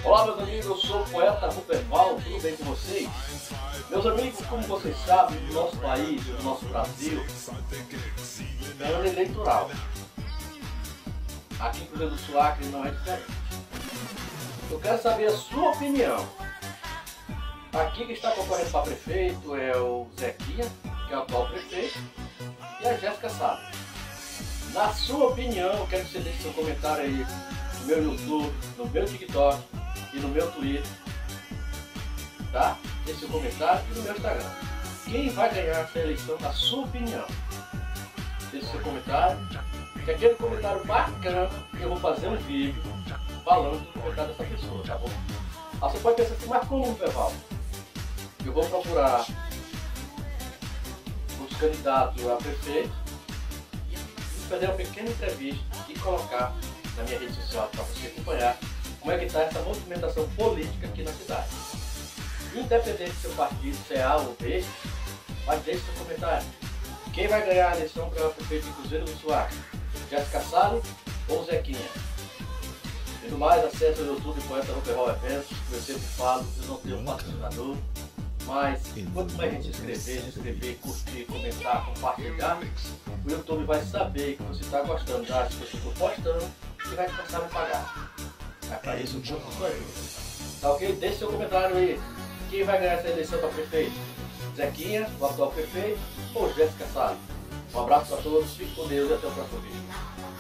Olá meus amigos, eu sou o poeta Ruperval, tudo bem com vocês? Meus amigos, como vocês sabem, no nosso país, no nosso Brasil, é ano eleitoral. Aqui em Cruzeiro do Sul Acre não é diferente. Eu quero saber a sua opinião. Aqui que está concorrendo para prefeito é o Zequinha, que é o atual prefeito, e a Jéssica Sales. Na sua opinião, eu quero que você deixe seu comentário aí no meu YouTube, no meu TikTok e no meu Twitter, tá? Deixe seu comentário e no meu Instagram. Quem vai ganhar essa eleição, na sua opinião? Deixe seu comentário, que aquele comentário bacana que eu vou fazer um vídeo falando do comentário dessa pessoa, tá bom? Ah, você pode pensar assim, mas como, Perval? Eu vou procurar os candidatos a prefeito, fazer uma pequena entrevista e colocar na minha rede social para você acompanhar como é que está essa movimentação política aqui na cidade. Independente do seu partido, se é A ou B, mas deixe seu comentário. Quem vai ganhar a eleição para prefeito de Cruzeiro do Sul Acre? Jéssica Sales ou Zequinha? E no mais, acesse o YouTube Poeta Ruperval Eventos, que eu sempre falo, eu não tenho patrocinador. Mas quanto mais a gente se inscrever, curtir, comentar, compartilhar, o YouTube vai saber que você está gostando das coisas que eu estou postando e vai começar a me pagar. É para isso que eu sua ajuda. Tá ok? Deixe seu comentário aí. Quem vai ganhar essa eleição para prefeito? Zequinha, o atual prefeito, ou Jéssica Sales? Um abraço para todos, fique com Deus e até o próximo vídeo.